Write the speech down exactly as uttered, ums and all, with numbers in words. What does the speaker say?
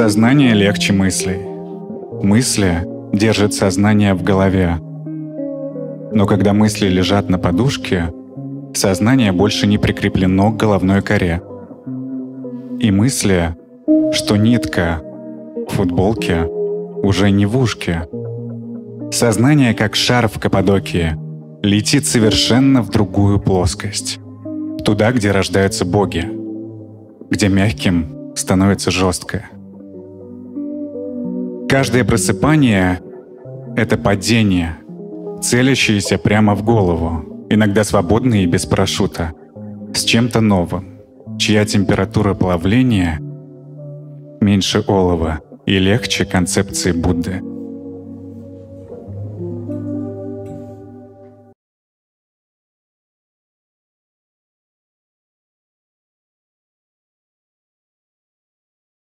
Сознание легче мыслей. Мысли держат сознание в голове. Но когда мысли лежат на подушке, сознание больше не прикреплено к головной коре. И мысли, что нитка в футболке уже не в ушке. Сознание, как шар в Каппадокии, летит совершенно в другую плоскость. Туда, где рождаются боги, где мягким становится жесткое. Каждое просыпание — это падение, целящееся прямо в голову, иногда свободное и без парашюта, с чем-то новым, чья температура плавления меньше олова и легче концепции Будды.